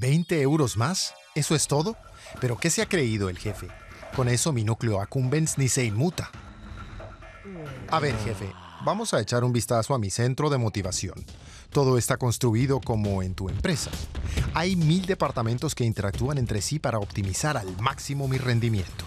¿20 euros más? ¿Eso es todo? ¿Pero qué se ha creído el jefe? Con eso mi núcleo accumbens ni se inmuta. A ver, jefe, vamos a echar un vistazo a mi centro de motivación. Todo está construido como en tu empresa. Hay 1000 departamentos que interactúan entre sí para optimizar al máximo mi rendimiento.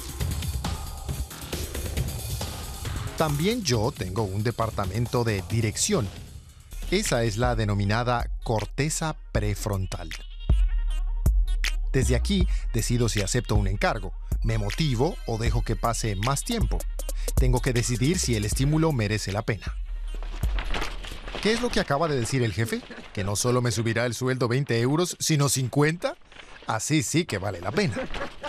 También yo tengo un departamento de dirección. Esa es la denominada corteza prefrontal. Desde aquí decido si acepto un encargo, me motivo o dejo que pase más tiempo. Tengo que decidir si el estímulo merece la pena. ¿Qué es lo que acaba de decir el jefe? ¿Que no solo me subirá el sueldo 20 euros, sino 50? Así sí que vale la pena.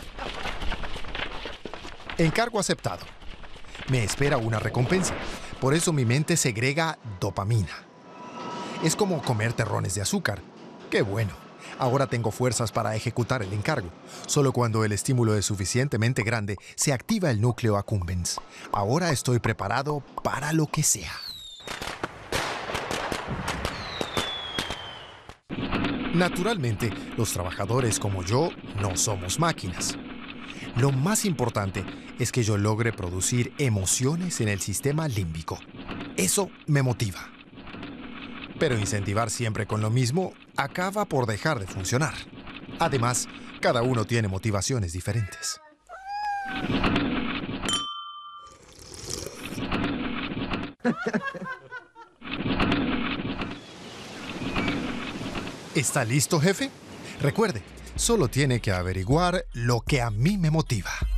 Encargo aceptado. Me espera una recompensa. Por eso mi mente segrega dopamina. Es como comer terrones de azúcar. ¡Qué bueno! Ahora tengo fuerzas para ejecutar el encargo. Solo cuando el estímulo es suficientemente grande, se activa el núcleo accumbens. Ahora estoy preparado para lo que sea. Naturalmente, los trabajadores como yo no somos máquinas. Lo más importante es que yo logre producir emociones en el sistema límbico. Eso me motiva. Pero incentivar siempre con lo mismo acaba por dejar de funcionar. Además, cada uno tiene motivaciones diferentes. ¿Está listo, jefe? Recuerde, solo tiene que averiguar lo que a mí me motiva.